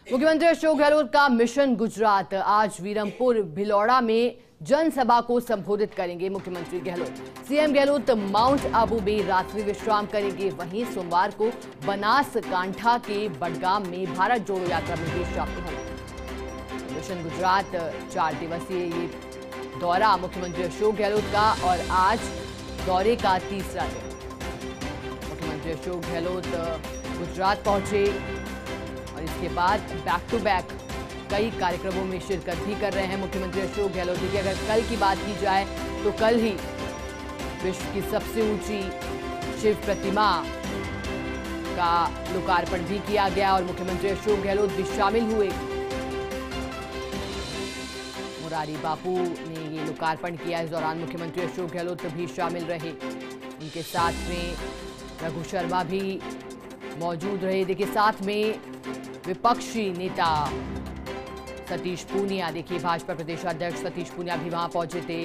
मुख्यमंत्री अशोक गहलोत का मिशन गुजरात आज वीरमपुर भिलौड़ा में जनसभा को संबोधित करेंगे। मुख्यमंत्री गहलोत सीएम गहलोत माउंट आबू में रात्रि विश्राम करेंगे। वहीं सोमवार को बनासकांठा के बडगाम में भारत जोड़ो यात्रा में भी शामिल होंगे। मिशन गुजरात 4 दिवसीय ये दौरा मुख्यमंत्री अशोक गहलोत का और आज दौरे का तीसरा दिन। मुख्यमंत्री अशोक गहलोत गुजरात पहुंचे और इसके बाद बैक टू बैक कई कार्यक्रमों में शिरकत भी कर रहे हैं मुख्यमंत्री अशोक गहलोत। की अगर कल की बात की जाए तो कल ही विश्व की सबसे ऊंची शिव प्रतिमा का लोकार्पण भी किया गया और मुख्यमंत्री अशोक गहलोत भी शामिल हुए। मुरारी बापू ने ये लोकार्पण किया। इस दौरान मुख्यमंत्री अशोक गहलोत भी शामिल रहे। उनके साथ में रघु शर्मा भी मौजूद रहे। देखिए साथ में विपक्षी नेता सतीश पूनिया, देखिए भाजपा प्रदेश अध्यक्ष सतीश पूनिया भी वहां पहुंचे थे।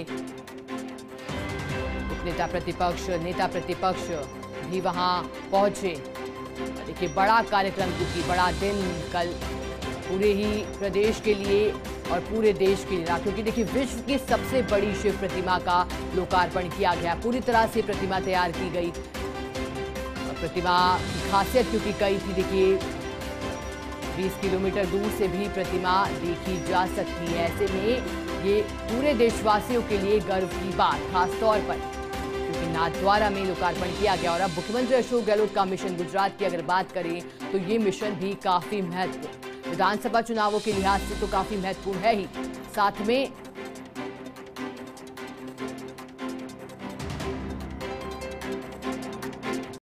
नेता प्रतिपक्ष भी वहां पहुंचे। देखिए बड़ा कार्यक्रम, क्योंकि बड़ा दिन कल पूरे ही प्रदेश के लिए और पूरे देश के लिए रहा, क्योंकि देखिए विश्व की सबसे बड़ी शिव प्रतिमा का लोकार्पण किया गया। पूरी तरह से प्रतिमा तैयार की गई। प्रतिमा की खासियत क्योंकि कई थी, देखिए 20 किलोमीटर दूर से भी प्रतिमा देखी जा सकती है। ऐसे में ये पूरे देशवासियों के लिए गर्व की बात, खास तौर पर क्योंकि नाथद्वारा में लोकार्पण किया गया। और अब मुख्यमंत्री अशोक गहलोत का मिशन गुजरात की अगर बात करें तो ये मिशन भी काफी महत्वपूर्ण, विधानसभा चुनावों के लिहाज से तो काफी महत्वपूर्ण है ही। साथ में